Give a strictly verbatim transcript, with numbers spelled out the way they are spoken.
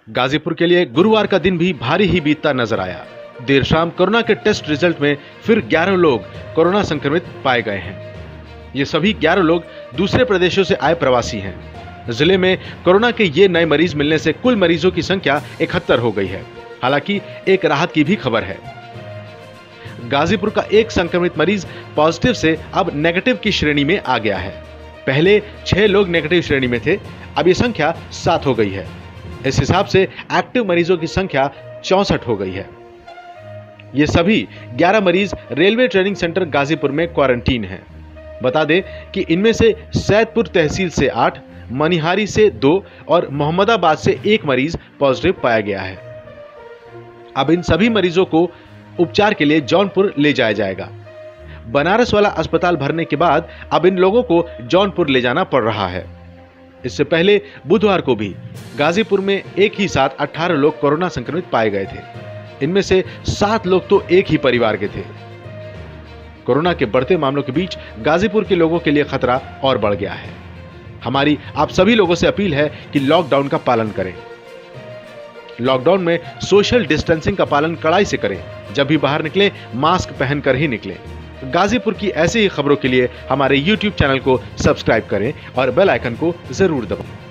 गाजीपुर के लिए गुरुवार का दिन भी भारी ही बीतता नजर आया। देर शाम कोरोना के टेस्ट रिजल्ट में फिर ग्यारह लोग कोरोना संक्रमित पाए गए हैं। ये सभी ग्यारह लोग दूसरे प्रदेशों से आए प्रवासी हैं। जिले में कोरोना के ये नए मरीज मिलने से कुल मरीजों की संख्या इकहत्तर हो गई है। हालांकि एक राहत की भी खबर है। गाजीपुर का एक संक्रमित मरीज पॉजिटिव से अब नेगेटिव की श्रेणी में आ गया है। पहले छह लोग नेगेटिव श्रेणी में थे, अब ये संख्या सात हो गई है। इस हिसाब से एक्टिव मरीजों की संख्या चौसठ हो गई है। ये सभी ग्यारह मरीज रेलवे ट्रेनिंग सेंटर गाजीपुर में क्वारंटीन हैं। बता दें कि इनमें से सैदपुर तहसील से आठ, मनिहारी से दो और मोहम्मदाबाद से एक मरीज पॉजिटिव पाया गया है। अब इन सभी मरीजों को उपचार के लिए जौनपुर ले जाया जाएगा। बनारस वाला अस्पताल भरने के बाद अब इन लोगों को जौनपुर ले जाना पड़ रहा है। इससे पहले बुधवार को भी गाजीपुर में एक ही साथ अठारह लोग कोरोना संक्रमित पाए गए थे। इनमें से सात लोग तो एक ही परिवार के थे। कोरोना के बढ़ते मामलों के बीच गाजीपुर के लोगों के लिए खतरा और बढ़ गया है। हमारी आप सभी लोगों से अपील है कि लॉकडाउन का पालन करें। लॉकडाउन में सोशल डिस्टेंसिंग का पालन कड़ाई से करें। जब भी बाहर निकलें मास्क पहनकर ही निकलें। गाजीपुर की ऐसी ही खबरों के लिए हमारे यूट्यूब चैनल को सब्सक्राइब करें और बेल आइकन को जरूर दबाएं।